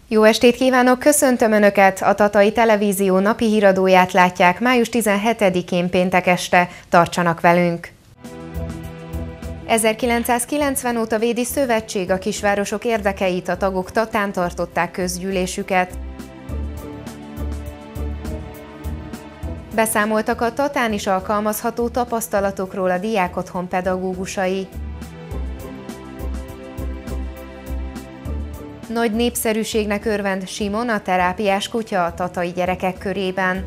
Jó estét kívánok, köszöntöm Önöket! A Tatai Televízió napi híradóját látják május 17-én péntek este. Tartsanak velünk! 1990 óta védi szövetség a kisvárosok érdekeit, a tagok Tatán tartották közgyűlésüket. Beszámoltak a Tatán is alkalmazható tapasztalatokról a diákotthon pedagógusai. Nagy népszerűségnek örvend Simon, a terápiás kutya a tatai gyerekek körében.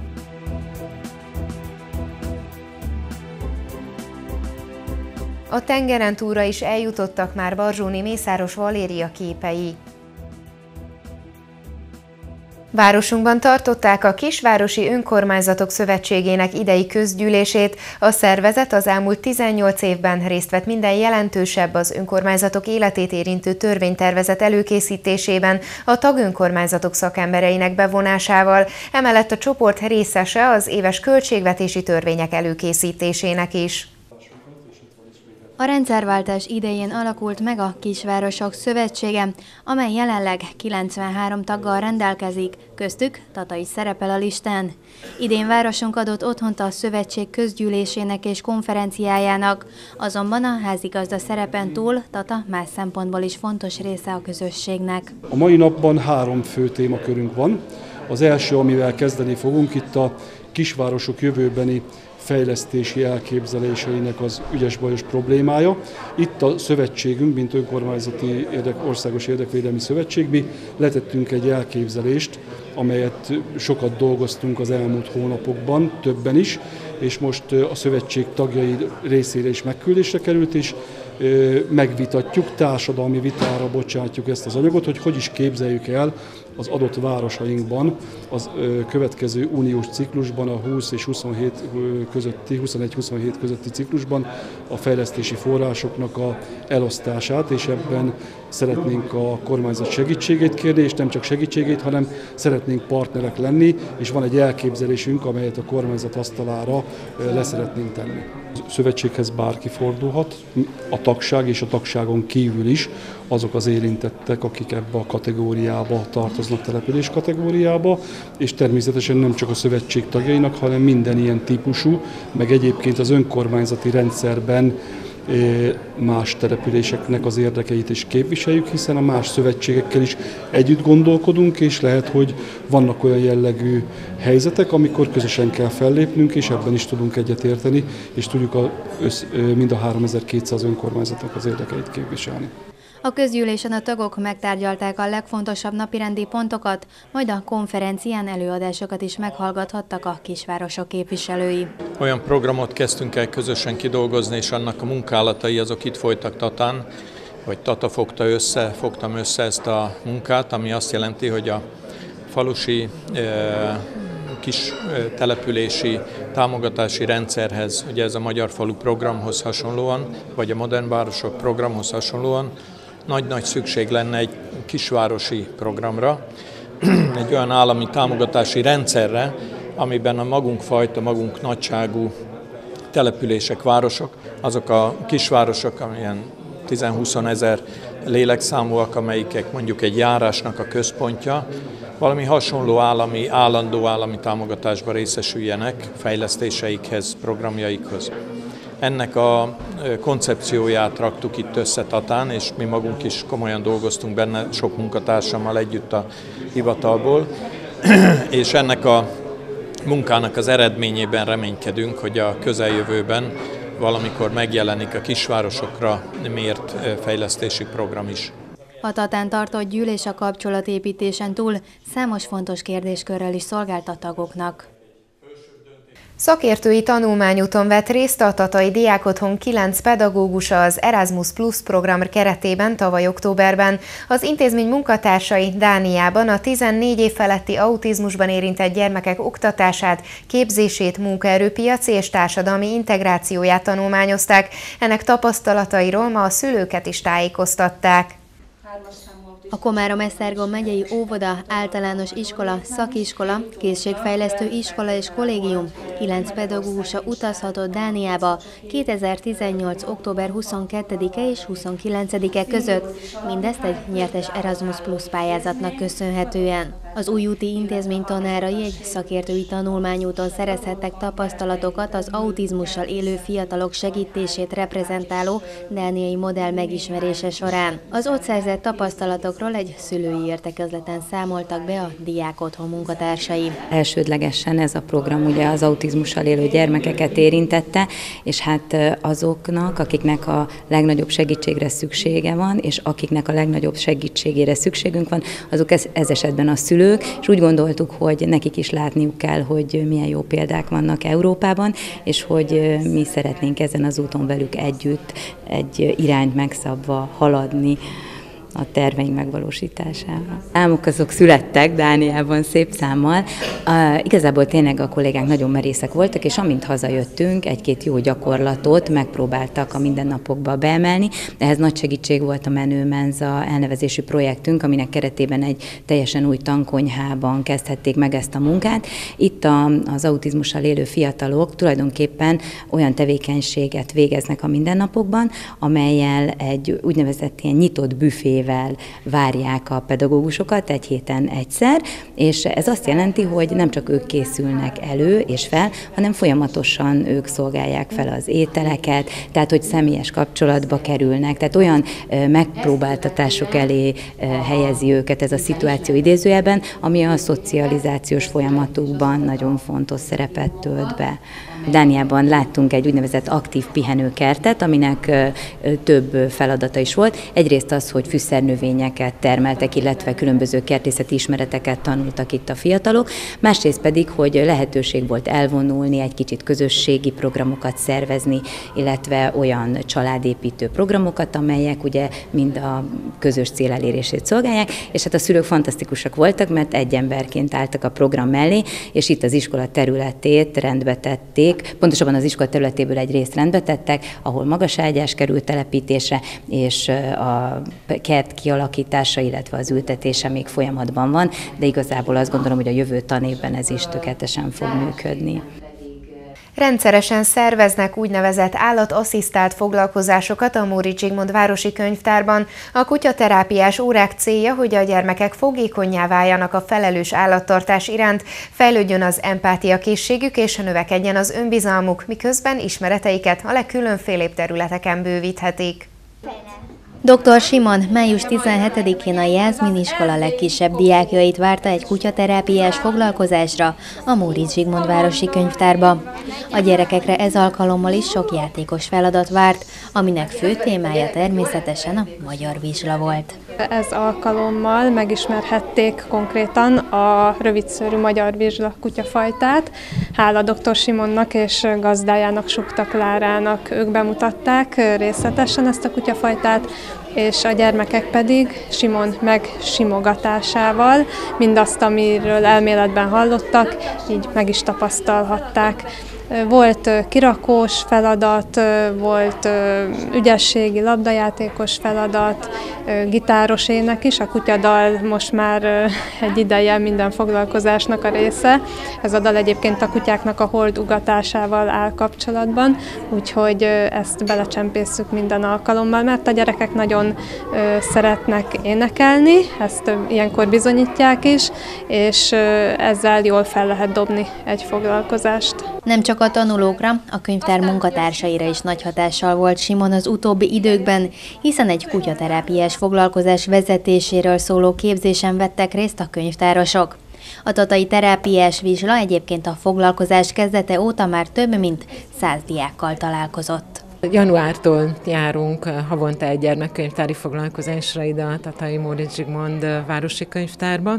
A tengeren túlra is eljutottak már Barzsóni Mészáros Valéria képei. Városunkban tartották a Kisvárosi Önkormányzatok Szövetségének idei közgyűlését. A szervezet az elmúlt 18 évben részt vett minden jelentősebb az önkormányzatok életét érintő törvénytervezet előkészítésében a tagönkormányzatok szakembereinek bevonásával. Emellett a csoport részese az éves költségvetési törvények előkészítésének is. A rendszerváltás idején alakult meg a Kisvárosok Szövetsége, amely jelenleg 93 taggal rendelkezik, köztük Tata is szerepel a listán. Idén városunk adott otthont a szövetség közgyűlésének és konferenciájának, azonban a házigazda szerepen túl Tata más szempontból is fontos része a közösségnek. A mai napban 3 fő témakörünk van. Az első, amivel kezdeni fogunk, itt a kisvárosok jövőbeni fejlesztési elképzeléseinek az ügyes-bajos problémája. Itt a szövetségünk, mint önkormányzati országos érdekvédelmi szövetség, mi letettünk egy elképzelést, amelyet sokat dolgoztunk az elmúlt hónapokban, többen is, és most a szövetség tagjai részére is megküldésre került, és megvitatjuk, társadalmi vitára bocsátjuk ezt az anyagot, hogy is képzeljük el az adott városainkban az következő uniós ciklusban, a 20 és 27 közötti, 21-27 közötti ciklusban a fejlesztési forrásoknak a elosztását, és ebben szeretnénk a kormányzat segítségét kérni, és nem csak segítségét, hanem szeretnénk partnerek lenni, és van egy elképzelésünk, amelyet a kormányzat asztalára leszeretnénk tenni. A szövetséghez bárki fordulhat, a tagság és a tagságon kívül is azok az érintettek, akik ebbe a kategóriába tartoznak, település kategóriába, és természetesen nem csak a szövetség tagjainak, hanem minden ilyen típusú, meg egyébként az önkormányzati rendszerben más településeknek az érdekeit is képviseljük, hiszen a más szövetségekkel is együtt gondolkodunk, és lehet, hogy vannak olyan jellegű helyzetek, amikor közösen kell fellépnünk, és ebben is tudunk egyetérteni, és tudjuk mind a 3200 önkormányzatnak az érdekeit képviselni. A közgyűlésen a tagok megtárgyalták a legfontosabb napirendi pontokat, majd a konferencián előadásokat is meghallgathattak a kisvárosok képviselői. Olyan programot kezdtünk el közösen kidolgozni, és annak a munkálatai azok itt folytak Tatán, vagy Tata fogtam össze ezt a munkát, ami azt jelenti, hogy a falusi kis települési támogatási rendszerhez, ugye ez a Magyar Falu programhoz hasonlóan, vagy a Modern Városok programhoz hasonlóan, nagy szükség lenne egy kisvárosi programra, egy olyan állami támogatási rendszerre, amiben a magunk fajta, magunk nagyságú települések, városok, azok a kisvárosok, amilyen 10-20 ezer lélekszámúak, amelyikek mondjuk egy járásnak a központja, valami hasonló állandó állami támogatásba részesüljenek fejlesztéseikhez, programjaikhoz. Ennek a koncepcióját raktuk itt össze Tatán, és mi magunk is komolyan dolgoztunk benne, sok munkatársammal együtt a hivatalból, és ennek a munkának az eredményében reménykedünk, hogy a közeljövőben valamikor megjelenik a kisvárosokra mért fejlesztési program is. A Tatán tartott gyűlés a kapcsolatépítésen túl számos fontos kérdéskörrel is szolgált a tagoknak. Szakértői tanulmányúton vett részt a Tatai Diákotthon 9 pedagógusa az Erasmus Plus program keretében tavaly októberben. Az intézmény munkatársai Dániában a 14 év feletti autizmusban érintett gyermekek oktatását, képzését, munkaerőpiaci és társadalmi integrációját tanulmányozták. Ennek tapasztalatairól ma a szülőket is tájékoztatták. A Komárom-Esztergom megyei óvoda, általános iskola, szakiskola, készségfejlesztő iskola és kollégium, 9 pedagógusa utazhatott Dániába 2018. október 22-e és 29-e között, mindezt egy nyertes Erasmus Plus pályázatnak köszönhetően. Az új úti intézmény tanárai egy szakértői tanulmányúton szerezhettek tapasztalatokat az autizmussal élő fiatalok segítését reprezentáló dániai modell megismerése során. Az ott szerzett tapasztalatokról egy szülői értekezleten számoltak be a diákotthon munkatársai. Elsődlegesen ez a program ugye az autizmussal élő gyermekeket érintette, és hát azoknak, akiknek a legnagyobb segítségre szüksége van, és akiknek a legnagyobb segítségére szükségünk van, azok ez esetben a szülők, és úgy gondoltuk, hogy nekik is látniuk kell, hogy milyen jó példák vannak Európában, és hogy mi szeretnénk ezen az úton velük együtt egy irányt megszabva haladni a terveink megvalósítására. Álmok azok születtek Dániában szép számmal. Igazából tényleg a kollégák nagyon merészek voltak, és amint hazajöttünk, egy-két jó gyakorlatot megpróbáltak a mindennapokba beemelni. Ehhez nagy segítség volt a Menő Menza elnevezésű projektünk, aminek keretében egy teljesen új tankonyhában kezdhették meg ezt a munkát. Itt az autizmussal élő fiatalok tulajdonképpen olyan tevékenységet végeznek a mindennapokban, amellyel egy úgynevezett ilyen nyitott büfé várják a pedagógusokat egy héten egyszer, és ez azt jelenti, hogy nem csak ők készülnek elő és fel, hanem folyamatosan ők szolgálják fel az ételeket, tehát hogy személyes kapcsolatba kerülnek, tehát olyan megpróbáltatások elé helyezi őket ez a szituáció idézőjelben, ami a szocializációs folyamatukban nagyon fontos szerepet tölt be. Dániában láttunk egy úgynevezett aktív pihenőkertet, aminek több feladata is volt. Egyrészt az, hogy fűszernövényeket termeltek, illetve különböző kertészeti ismereteket tanultak itt a fiatalok. Másrészt pedig, hogy lehetőség volt elvonulni, egy kicsit közösségi programokat szervezni, illetve olyan családépítő programokat, amelyek ugye mind a közös cél elérését szolgálják, és hát a szülők fantasztikusak voltak, mert egy emberként álltak a program mellé, és itt az iskola területét rendbe tették, pontosabban az iskola területéből egy részt rendbe tettek, ahol magaságyás került telepítésre, és a kert kialakítása, illetve az ültetése még folyamatban van, de igazából azt gondolom, hogy a jövő tanévben ez is tökéletesen fog működni. Rendszeresen szerveznek úgynevezett állatasszisztált foglalkozásokat a Móricz Zsigmond városi könyvtárban. A kutyaterápiás órák célja, hogy a gyermekek fogékonnyá váljanak a felelős állattartás iránt, fejlődjön az empátia készségük és növekedjen az önbizalmuk, miközben ismereteiket a legkülönfélébb területeken bővíthetik. Dr. Simon május 17-én a Jászmin iskola legkisebb diákjait várta egy kutyaterápiás foglalkozásra a Móricz Zsigmond városi könyvtárba. A gyerekekre ez alkalommal is sok játékos feladat várt, aminek fő témája természetesen a magyar vizsla volt. Ez alkalommal megismerhették konkrétan a rövidszőrű magyar vizsla kutyafajtát. Hála dr. Simonnak és gazdájának, Sukta Klárának, ők bemutatták részletesen ezt a kutyafajtát, és a gyermekek pedig Simon megsimogatásával mindazt, amiről elméletben hallottak, így meg is tapasztalhatták. Volt kirakós feladat, volt ügyességi labdajátékos feladat, gitáros ének is, a kutyadal most már egy ideje minden foglalkozásnak a része. Ez a dal egyébként a kutyáknak a holdugatásával áll kapcsolatban, úgyhogy ezt belecsempészük minden alkalommal, mert a gyerekek nagyon szeretnek énekelni, ezt ilyenkor bizonyítják is, és ezzel jól fel lehet dobni egy foglalkozást. Nem csak a tanulókra, a könyvtár munkatársaira is nagy hatással volt Simon az utóbbi időkben, hiszen egy kutyaterápiás foglalkozás vezetéséről szóló képzésen vettek részt a könyvtárosok. A tatai terápiás vizsla egyébként a foglalkozás kezdete óta már több mint 100 diákkal találkozott. Januártól járunk havonta egy gyermekkönyvtári foglalkozásra ide a Tatai Móricz Zsigmond városi könyvtárba,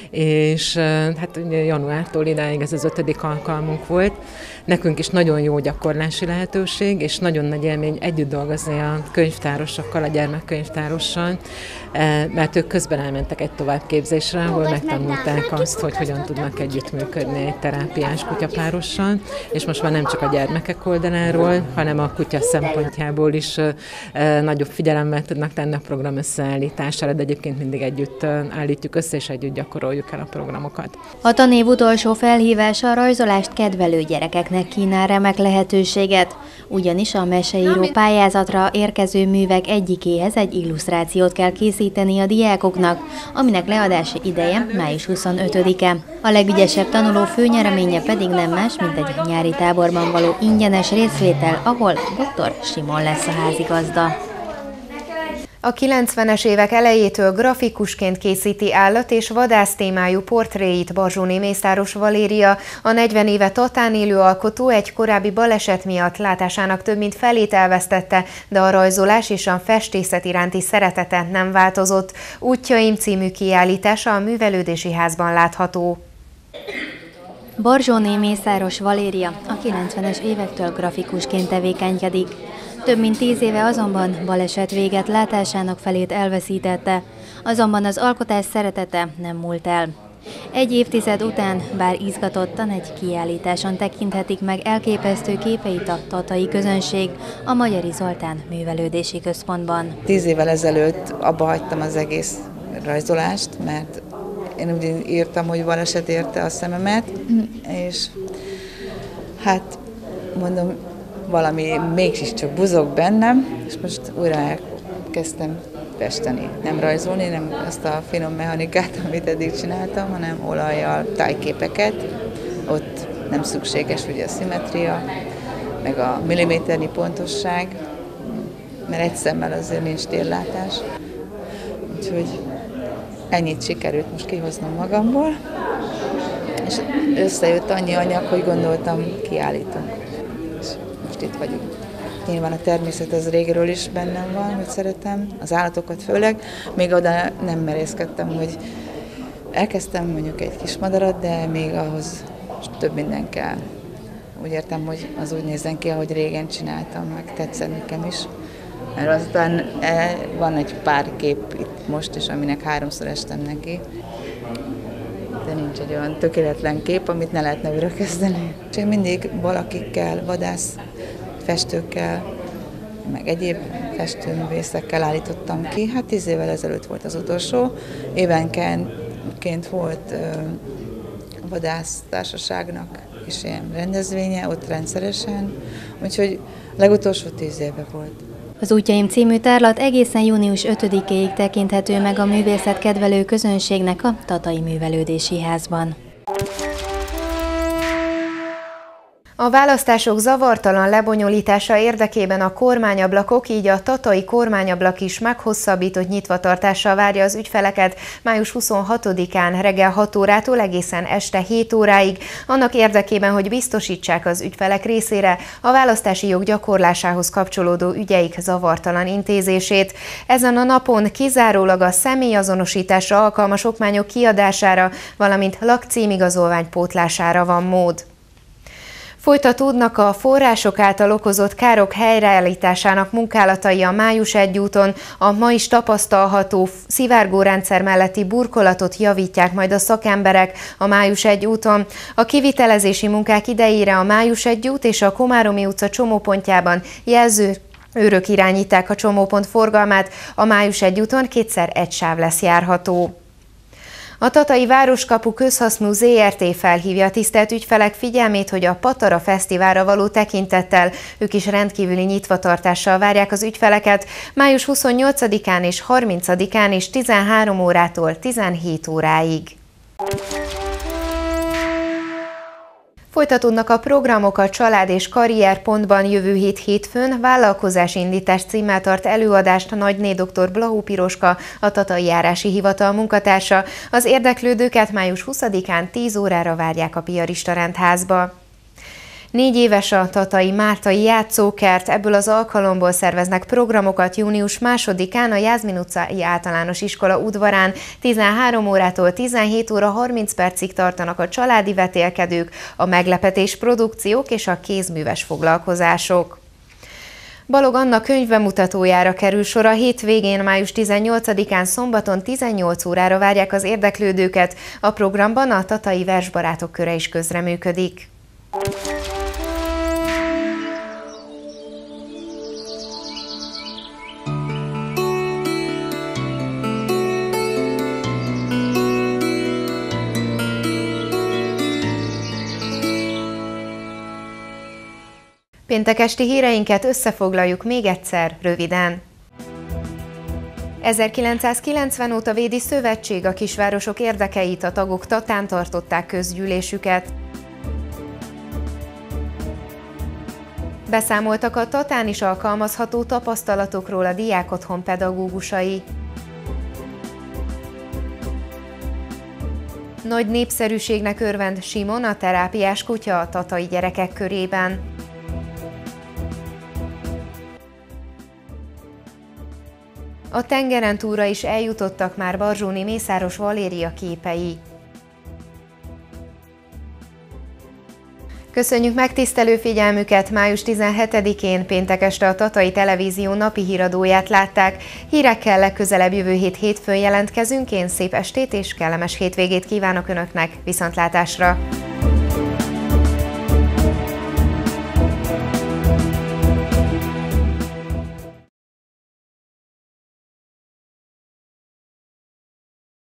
és hát januártól idáig ez az 5. alkalmunk volt. Nekünk is nagyon jó gyakorlási lehetőség, és nagyon nagy élmény együtt dolgozni a könyvtárosokkal, a gyermekkönyvtárossal, mert ők közben elmentek egy továbbképzésre, ahol megtanulták azt, hogy hogyan tudnak együttműködni egy terápiás kutyapárossal, és most már nem csak a gyermekek oldaláról, hanem a kutya szempontjából is nagyobb figyelemmel tudnak tenni a program összeállítására, de egyébként mindig együtt állítjuk össze, és együtt gyakoroljuk el a programokat. A tanév utolsó felhívása a rajzolást kedvelő gyerekeknek kínál remek lehetőséget, ugyanis a meseíró pályázatra érkező művek egyikéhez egy illusztrációt kell készíteni a diákoknak, aminek leadási ideje május 25-e. A legügyesebb tanuló főnyereménye pedig nem más, mint egy nyári táborban való ingyenes részvétel, ahol dr. Simon lesz a házigazda. A 90-es évek elejétől grafikusként készíti állat- és vadász témájú portréit Barzsóné Mészáros Valéria. A 40 éve Tatán élő alkotó egy korábbi baleset miatt látásának több mint felét elvesztette, de a rajzolás és a festészet iránti szeretete nem változott. Útjaim című kiállítása a Művelődési Házban látható. Barzsóné Mészáros Valéria a 90-es évektől grafikusként tevékenykedik. Több mint 10 éve azonban baleset véget látásának felét elveszítette, azonban az alkotás szeretete nem múlt el. Egy évtized után, bár izgatottan, egy kiállításon tekinthetik meg elképesztő képeit a tatai közönség a Magyari Zoltán Művelődési Központban. 10 évvel ezelőtt abba hagytam az egész rajzolást, mert én úgy írtam, hogy baleset érte a szememet, és hát mondom, valami mégis csak buzog bennem, és most újra elkezdtem festeni. Nem rajzolni, nem azt a finom mechanikát, amit eddig csináltam, hanem olajjal tájképeket. Ott nem szükséges ugye a szimmetria, meg a milliméternyi pontosság, mert egy szemmel azért nincs térlátás. Úgyhogy ennyit sikerült most kihoznom magamból, és összejött annyi anyag, hogy gondoltam, kiállítom. Most itt vagyunk. Nyilván a természet az régről is bennem van, hogy szeretem, az állatokat főleg. Még oda nem merészkedtem, hogy elkezdtem mondjuk egy kis madarat, de még ahhoz több minden kell. Úgy értem, hogy az úgy nézzen ki, ahogy régen csináltam, meg tetszett nekem is. Mert aztán van egy pár kép itt most is, aminek 3-szor estem neki. De nincs egy olyan tökéletlen kép, amit ne lehetne újrakezdeni. És én mindig valakikkel, vadász festőkkel, meg egyéb festőművészekkel állítottam ki. Hát 10 évvel ezelőtt volt az utolsó. Évenként volt a vadásztársaságnak is ilyen rendezvénye, ott rendszeresen. Úgyhogy legutolsó 10 éve volt. Az Útjaim című tárlat egészen június 5-ig tekinthető meg a művészet kedvelő közönségnek a Tatai Művelődési Házban. A választások zavartalan lebonyolítása érdekében a kormányablakok, így a tatai kormányablak is meghosszabbított nyitvatartással várja az ügyfeleket május 26-án reggel 6 órától egészen este 7 óráig, annak érdekében, hogy biztosítsák az ügyfelek részére a választási jog gyakorlásához kapcsolódó ügyeik zavartalan intézését. Ezen a napon kizárólag a személyazonosításra alkalmas okmányok kiadására, valamint lakcímigazolvány pótlására van mód. Folytatódnak a források által okozott károk helyreállításának munkálatai a Május 1 úton. A ma is tapasztalható szivárgórendszer melletti burkolatot javítják majd a szakemberek a Május 1 úton. A kivitelezési munkák idejére a Május 1 út és a Komáromi utca csomópontjában jelzőőrök irányítják a csomópont forgalmát. A Május 1 úton kétszer egy sáv lesz járható. A Tatai Városkapu Közhasznú Zrt. Felhívja a tisztelt ügyfelek figyelmét, hogy a Patara Fesztiválra való tekintettel ők is rendkívüli nyitvatartással várják az ügyfeleket május 28-án és 30-án és 13 órától 17 óráig. Folytatódnak a programok a Család és Karrier Pontban jövő hét hétfőn. Vállalkozásindítás címmel tart előadást Nagyné dr. Blahó Piroska, a Tatai Járási Hivatal munkatársa. Az érdeklődőket május 20-án 10 órára várják a Piarista Rendházba. 4 éves a Tatai Mártai Játszókert, ebből az alkalomból szerveznek programokat június 2-án a Jászmin utcai általános iskola udvarán. 13 órától 17 óra 30 percig tartanak a családi vetélkedők, a meglepetés produkciók és a kézműves foglalkozások. Balog Anna könyvbemutatójára kerül sor a hétvégén, május 18-án szombaton 18 órára várják az érdeklődőket. A programban a tatai versbarátok köre is közreműködik. Péntek esti híreinket összefoglaljuk még egyszer, röviden. 1990 óta védi szövetség a kisvárosok érdekeit, a tagok Tatán tartották közgyűlésüket. Beszámoltak a Tatán is alkalmazható tapasztalatokról a diákotthon pedagógusai. Nagy népszerűségnek örvend Simon, a terápiás kutya a tatai gyerekek körében. A tengeren túlra is eljutottak már Barzsóni Mészáros Valéria képei. Köszönjük megtisztelő figyelmüket! Május 17-én péntek este a Tatai Televízió napi híradóját látták. Hírekkel legközelebb jövő hét hétfőn jelentkezünk. Én szép estét és kellemes hétvégét kívánok Önöknek! Viszontlátásra!